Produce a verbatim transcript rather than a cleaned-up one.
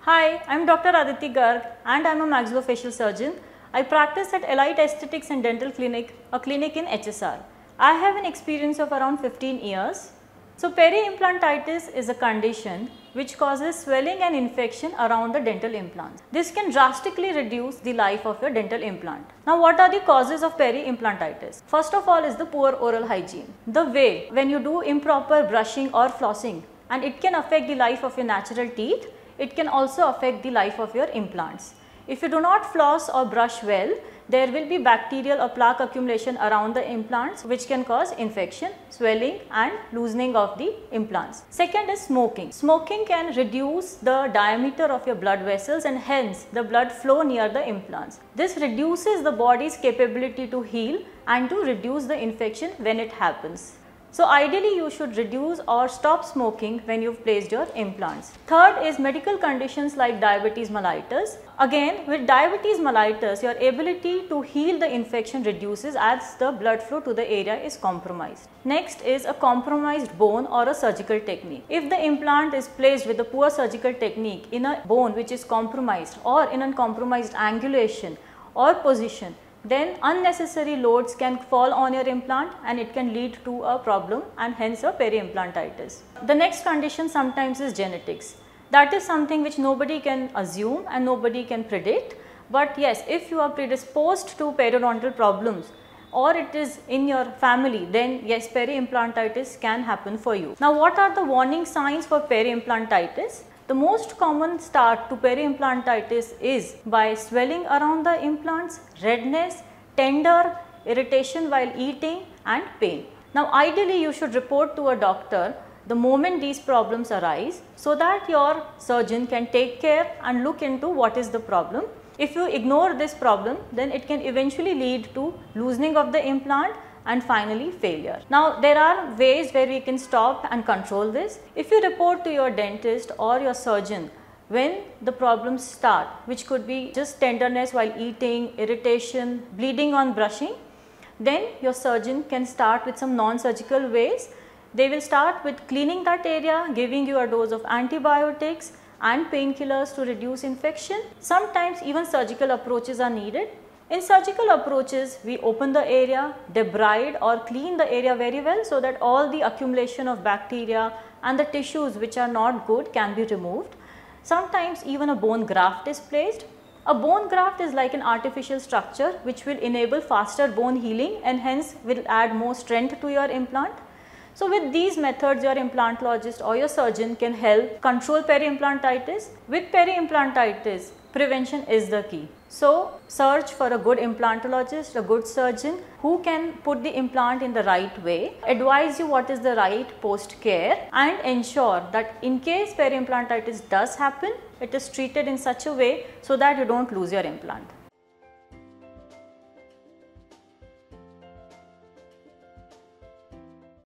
Hi, I am Doctor Aditi Garg and I am a maxillofacial surgeon. I practice at Elite Esthetics and Dental Clinic, a clinic in H S R. I have an experience of around fifteen years. So, Peri-Implantitis is a condition which causes swelling and infection around the dental implants. This can drastically reduce the life of your dental implant. Now, what are the causes of Peri-Implantitis? First of all is the poor oral hygiene. The way when you do improper brushing or flossing, and it can affect the life of your natural teeth, it can also affect the life of your implants. If you do not floss or brush well, there will be bacterial or plaque accumulation around the implants which can cause infection, swelling and loosening of the implants. Second is smoking. Smoking can reduce the diameter of your blood vessels and hence the blood flow near the implants. This reduces the body's capability to heal and to reduce the infection when it happens. So, ideally you should reduce or stop smoking when you have placed your implants. Third is medical conditions like diabetes mellitus. Again, with diabetes mellitus, your ability to heal the infection reduces as the blood flow to the area is compromised. Next is a compromised bone or a surgical technique. If the implant is placed with a poor surgical technique in a bone which is compromised or in a compromised angulation or position, then unnecessary loads can fall on your implant and it can lead to a problem and hence a peri-implantitis. The next condition sometimes is genetics. That is something which nobody can assume and nobody can predict, but yes, if you are predisposed to periodontal problems or it is in your family, then yes, peri-implantitis can happen for you. Now, what are the warning signs for peri-implantitis? The most common start to peri-implantitis is by swelling around the implants, redness, tender, irritation while eating and pain. Now, ideally you should report to a doctor the moment these problems arise so that your surgeon can take care and look into what is the problem. If you ignore this problem, then it can eventually lead to loosening of the implant and finally failure. Now, there are ways where we can stop and control this. If you report to your dentist or your surgeon when the problems start, which could be just tenderness while eating, irritation, bleeding on brushing, then your surgeon can start with some non-surgical ways. They will start with cleaning that area, giving you a dose of antibiotics and painkillers to reduce infection. Sometimes even surgical approaches are needed. In surgical approaches, we open the area, debride or clean the area very well so that all the accumulation of bacteria and the tissues which are not good can be removed. Sometimes even a bone graft is placed. A bone graft is like an artificial structure which will enable faster bone healing and hence will add more strength to your implant. So, with these methods, your implantologist or your surgeon can help control peri-implantitis. With peri-implantitis, prevention is the key. So, search for a good implantologist, a good surgeon who can put the implant in the right way, advise you what is the right post care and ensure that in case peri-implantitis does happen, it is treated in such a way so that you do not lose your implant.